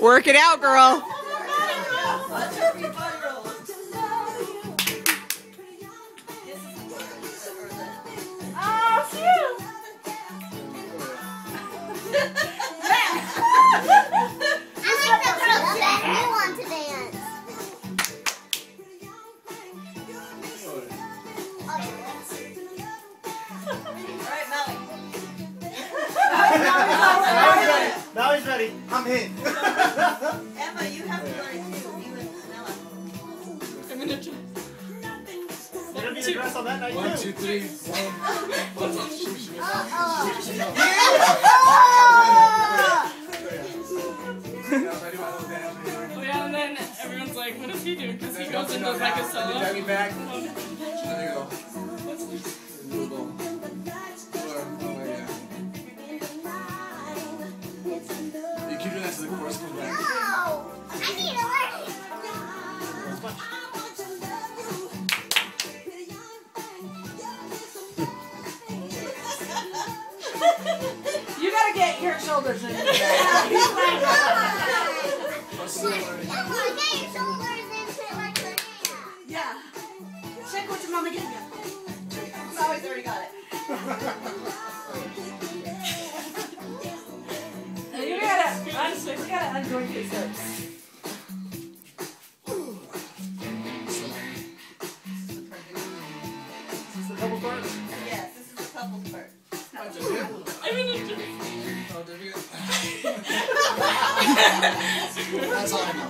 Work it out, girl. Oh, shoot! Now he's ready. I'm in. Emma, you have to learn too. You and Nella. I'm gonna try. You're gonna be the dress on that night too. 1, 2, 3. 1. Oh yeah, and then everyone's like, what is he doing? Because he goes and does like a solo. Drag me back. Oh, There you go. You keep doing that till the chorus comes back. No! I need to learn it! You gotta get your shoulders in there. Get your shoulders into it like Lineah. Yeah. Check what your mama gave you. Oh, he's already got it. You gotta unjoint his hips. This is the double part. Yes, this is the couple part. I'm gonna do That's all I know.